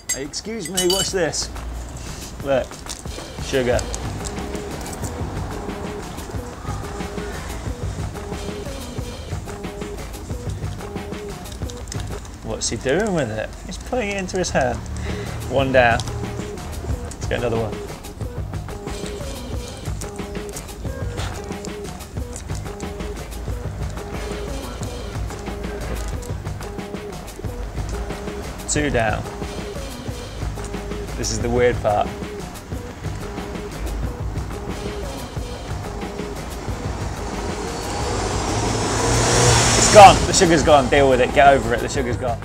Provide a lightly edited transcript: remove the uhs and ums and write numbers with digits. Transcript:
Hey, excuse me, watch this. Look, sugar. What's he doing with it? He's putting it into his hand. One down. Let's get another one. Two down. This is the weird part. It's gone. The sugar's gone. Deal with it. Get over it. The sugar's gone.